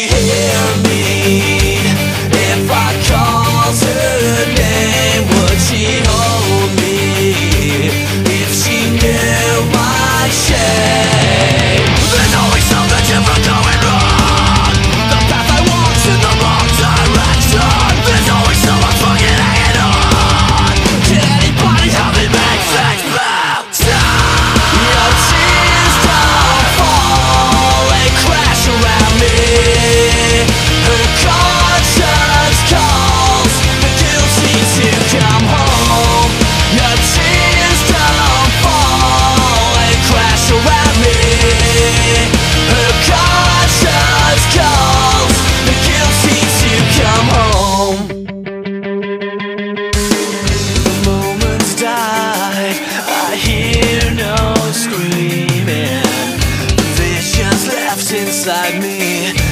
hear me? If I called her name, would she hold me? If she knew my shame. There's always something different going wrong. The path I walk's in the wrong direction. There's always someone fucking hanging on. Can anybody help me make things better? Your tears don't fall, they crash around me. Her conscience calls the guilty to come home. Your tears don't fall, they crash around me. Her conscience calls the guilty to come home. The moments die, I hear no screaming. Visions left inside me.